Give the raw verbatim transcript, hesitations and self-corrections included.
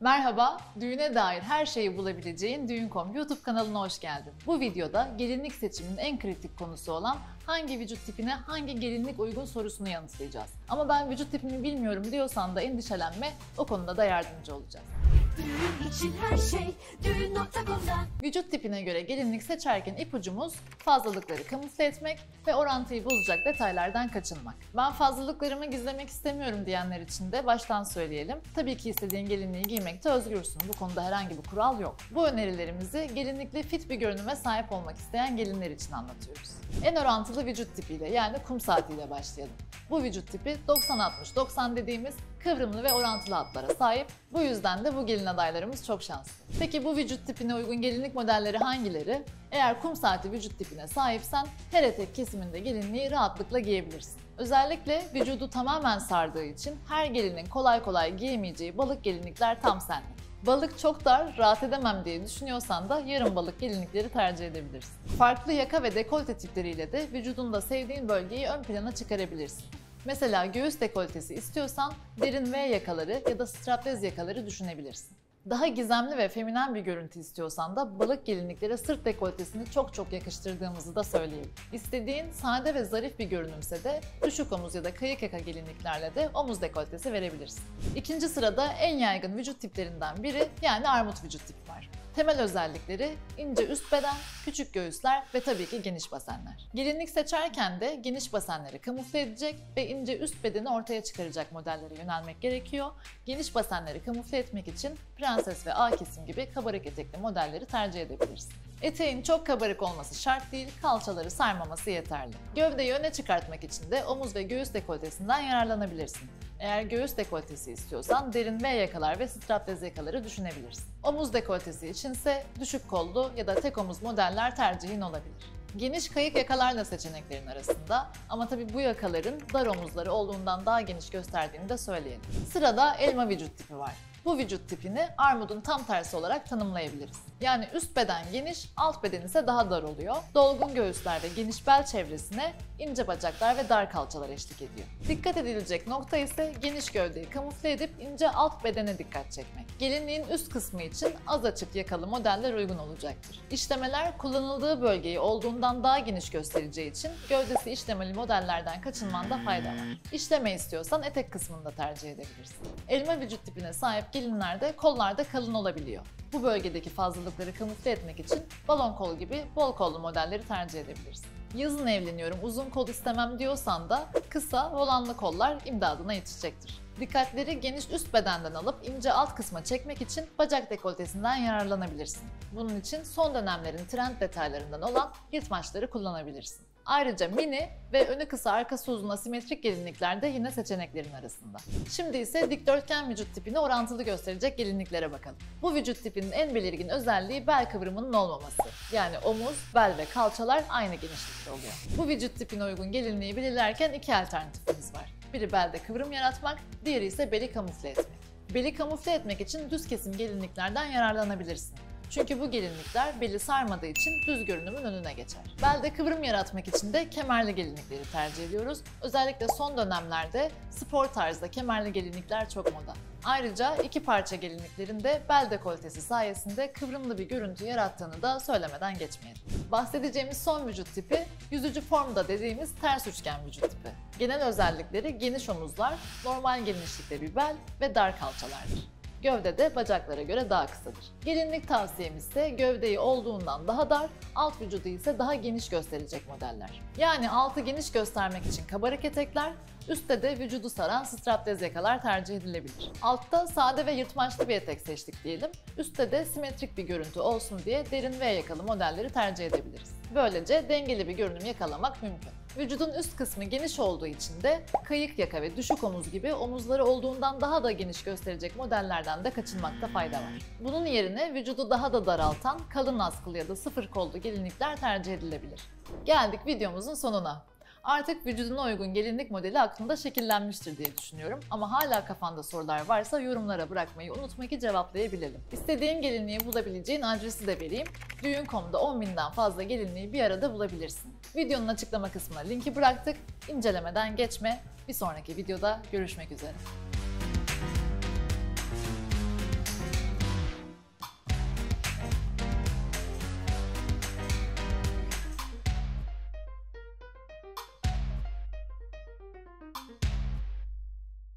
Merhaba, düğüne dair her şeyi bulabileceğin düğün nokta com YouTube kanalına hoş geldin. Bu videoda gelinlik seçiminin en kritik konusu olan hangi vücut tipine hangi gelinlik uygun sorusunu yanıtlayacağız. Ama ben vücut tipimi bilmiyorum diyorsan da endişelenme, o konuda da yardımcı olacağız. Düğün için her şey düğün nokta com'da. Vücut tipine göre gelinlik seçerken ipucumuz fazlalıkları kamufle etmek ve orantıyı bozacak detaylardan kaçınmak. Ben fazlalıklarımı gizlemek istemiyorum diyenler için de baştan söyleyelim. Tabii ki istediğin gelinliği giymekte özgürsün. Bu konuda herhangi bir kural yok. Bu önerilerimizi gelinlikle fit bir görünüme sahip olmak isteyen gelinler için anlatıyoruz. En orantılı vücut tipiyle yani kum saatiyle başlayalım. Bu vücut tipi doksan altmış doksan dediğimiz kıvrımlı ve orantılı hatlara sahip. Bu yüzden de bu gelin adaylarımız çok şanslı. Peki bu vücut tipine uygun gelinlik modelleri hangileri? Eğer kum saati vücut tipine sahipsen her etek kesiminde gelinliği rahatlıkla giyebilirsin. Özellikle vücudu tamamen sardığı için her gelinin kolay kolay giyemeyeceği balık gelinlikler tam senlik. Balık çok dar, rahat edemem diye düşünüyorsan da yarım balık gelinlikleri tercih edebilirsin. Farklı yaka ve dekolte tipleriyle de vücudunda sevdiğin bölgeyi ön plana çıkarabilirsin. Mesela göğüs dekoltesi istiyorsan derin V yakaları ya da straplez yakaları düşünebilirsin. Daha gizemli ve feminen bir görüntü istiyorsan da balık gelinliklere sırt dekoltesini çok çok yakıştırdığımızı da söyleyeyim. İstediğin sade ve zarif bir görünümse de düşük omuz ya da kayık yaka gelinliklerle de omuz dekoltesi verebilirsin. İkinci sırada en yaygın vücut tiplerinden biri yani armut vücut tipi var. Temel özellikleri ince üst beden, küçük göğüsler ve tabii ki geniş basenler. Gelinlik seçerken de geniş basenleri kamufle edecek ve ince üst bedeni ortaya çıkaracak modellere yönelmek gerekiyor. Geniş basenleri kamufle etmek için prenses ve A kesim gibi kabarık etekli modelleri tercih edebilirsin. Eteğin çok kabarık olması şart değil, kalçaları sarmaması yeterli. Gövdeyi öne çıkartmak için de omuz ve göğüs dekoltesinden yararlanabilirsin. Eğer göğüs dekoltesi istiyorsan derin V yakalar ve straplez yakaları düşünebilirsin. Omuz dekoltesi içinse düşük kollu ya da tek omuz modeller tercihin olabilir. Geniş kayık yakalar da seçeneklerin arasında ama tabii bu yakaların dar omuzları olduğundan daha geniş gösterdiğini de söyleyelim. Sırada elma vücut tipi var. Bu vücut tipini armudun tam tersi olarak tanımlayabiliriz. Yani üst beden geniş, alt beden ise daha dar oluyor. Dolgun göğüsler ve geniş bel çevresine ince bacaklar ve dar kalçalar eşlik ediyor. Dikkat edilecek nokta ise geniş gövdeyi kamufle edip ince alt bedene dikkat çekmek. Gelinliğin üst kısmı için az açık yakalı modeller uygun olacaktır. İşlemeler kullanıldığı bölgeyi olduğundan daha geniş göstereceği için gövdesi işlemeli modellerden kaçınmanda fayda var. İşleme istiyorsan etek kısmını da tercih edebilirsin. Elma vücut tipine sahip gelinlerde kollarda kalın olabiliyor. Bu bölgedeki fazlalıkları kamufle etmek için balon kol gibi bol kollu modelleri tercih edebilirsin. Yazın evleniyorum, uzun kol istemem diyorsan da kısa, volanlı kollar imdadına yetişecektir. Dikkatleri geniş üst bedenden alıp ince alt kısma çekmek için bacak dekoltesinden yararlanabilirsin. Bunun için son dönemlerin trend detaylarından olan yırtmaçları kullanabilirsin. Ayrıca mini ve önü kısa arkası uzun asimetrik gelinlikler de yine seçeneklerin arasında. Şimdi ise dikdörtgen vücut tipini orantılı gösterecek gelinliklere bakalım. Bu vücut tipinin en belirgin özelliği bel kıvrımının olmaması. Yani omuz, bel ve kalçalar aynı genişlikte oluyor. Bu vücut tipine uygun gelinliği belirlerken iki alternatifimiz var. Biri belde kıvrım yaratmak, diğeri ise beli kamufle etmek. Beli kamufle etmek için düz kesim gelinliklerden yararlanabilirsin. Çünkü bu gelinlikler beli sarmadığı için düz görünümün önüne geçer. Belde kıvrım yaratmak için de kemerli gelinlikleri tercih ediyoruz. Özellikle son dönemlerde spor tarzda kemerli gelinlikler çok moda. Ayrıca iki parça gelinliklerin de bel dekoltesi sayesinde kıvrımlı bir görüntü yarattığını da söylemeden geçmeyelim. Bahsedeceğimiz son vücut tipi, yüzücü formda dediğimiz ters üçgen vücut tipi. Genel özellikleri geniş omuzlar, normal genişlikte bir bel ve dar kalçalardır. Gövde de bacaklara göre daha kısadır. Gelinlik tavsiyemiz ise gövdeyi olduğundan daha dar, alt vücudu ise daha geniş gösterecek modeller. Yani altı geniş göstermek için kabarık etekler, üstte de vücudu saran straplez yakalar tercih edilebilir. Altta sade ve yırtmaçlı bir etek seçtik diyelim, üstte de simetrik bir görüntü olsun diye derin V yakalı modelleri tercih edebiliriz. Böylece dengeli bir görünüm yakalamak mümkün. Vücudun üst kısmı geniş olduğu için de kayık yaka ve düşük omuz gibi omuzları olduğundan daha da geniş gösterecek modellerden de kaçınmakta fayda var. Bunun yerine vücudu daha da daraltan kalın askılı ya da sıfır kollu gelinlikler tercih edilebilir. Geldik videomuzun sonuna. Artık vücuduna uygun gelinlik modeli aklında şekillenmiştir diye düşünüyorum. Ama hala kafanda sorular varsa yorumlara bırakmayı unutma ki cevaplayabilelim. İstediğin gelinliği bulabileceğin adresi de vereyim. düğün nokta com'da on binden fazla gelinliği bir arada bulabilirsin. Videonun açıklama kısmına linki bıraktık. İncelemeden geçme. Bir sonraki videoda görüşmek üzere.